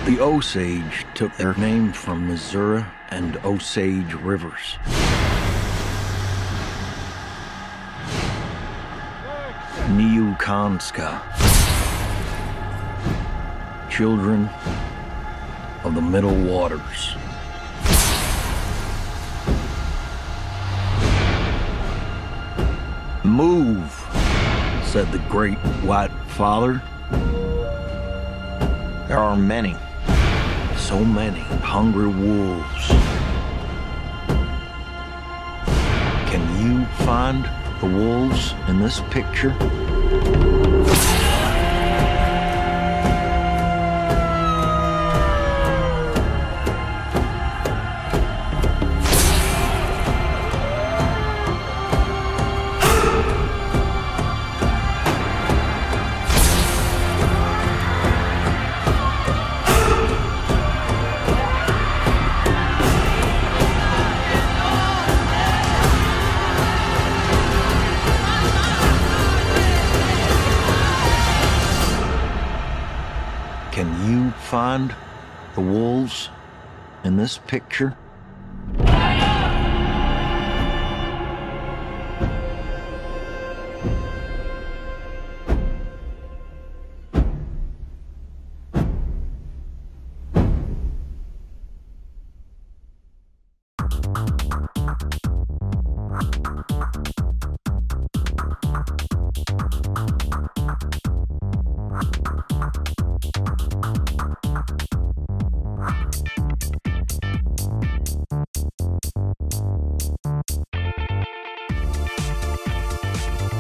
The Osage took their name from Missouri and Osage rivers. Niukanska, children of the Middle Waters. Move, said the great white father. There are many, so many hungry wolves. Can you find the wolves in this picture? Can you find the wolves in this picture?